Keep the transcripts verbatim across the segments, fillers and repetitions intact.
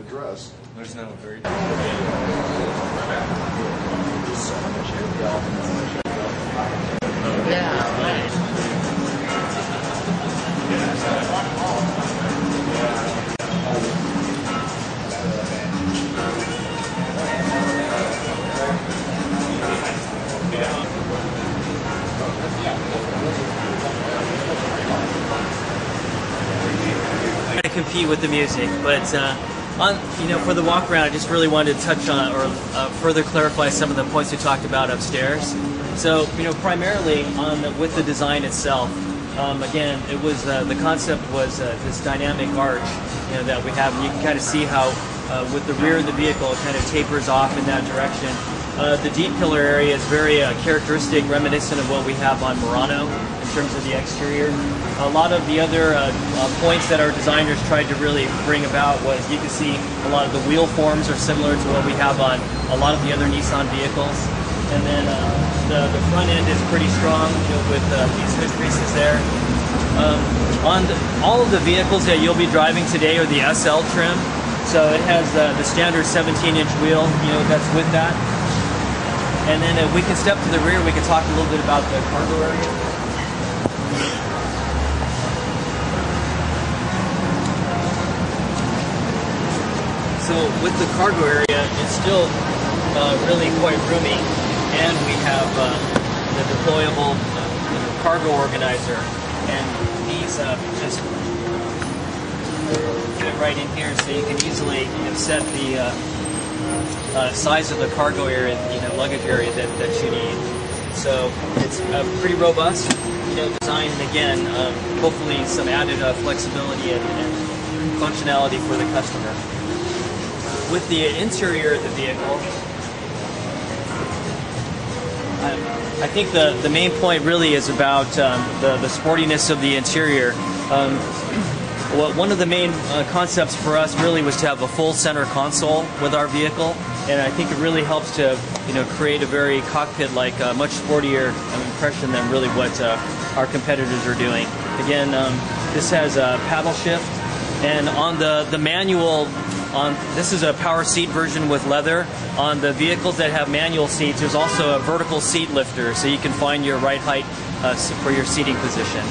address. There's no very. Yeah, right. To compete with the music, but uh, on you know for the walk around, I just really wanted to touch on or uh, further clarify some of the points we talked about upstairs. So you know primarily on the, with the design itself. Um, again, it was uh, the concept was uh, this dynamic arch you know that we have, and you can kind of see how uh, with the rear of the vehicle it kind of tapers off in that direction. Uh, the deep pillar area is very uh, characteristic, reminiscent of what we have on Murano in terms of the exterior. A lot of the other uh, uh, points that our designers tried to really bring about was you can see a lot of the wheel forms are similar to what we have on a lot of the other Nissan vehicles. And then uh, the, the front end is pretty strong you know, with uh, these hood creases there. Um, on the, all of the vehicles that you'll be driving today are the S L trim. So it has uh, the standard seventeen inch wheel you know, that's with that. And then if we can step to the rear, we can talk a little bit about the cargo area. So with the cargo area, it's still uh, really quite roomy, and we have uh, the deployable uh, cargo organizer, and these uh, just fit right in here, so you can easily you know, set the uh, uh, size of the cargo area, you know, luggage area that, that you need. So it's uh, pretty robust, you know, design, and again, um, hopefully some added uh, flexibility and, and functionality for the customer. With the interior of the vehicle, I, I think the, the main point really is about um, the, the sportiness of the interior. Um, well, one of the main uh, concepts for us really was to have a full center console with our vehicle, and I think it really helps to you know create a very cockpit-like, uh, much sportier um, impression than really what uh, our competitors are doing. Again, um, this has a paddle shift, and on the, the manual, On, this is a power seat version with leather. On the vehicles that have manual seats, there's also a vertical seat lifter, so you can find your right height uh, for your seating position.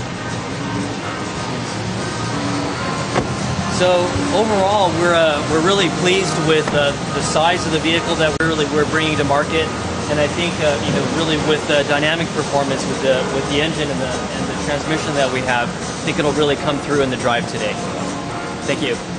So overall, we're uh, we're really pleased with uh, the size of the vehicle that we're really we're bringing to market, and I think uh, you know really with the dynamic performance with the with the engine and the and the transmission that we have, I think it'll really come through in the drive today. Thank you.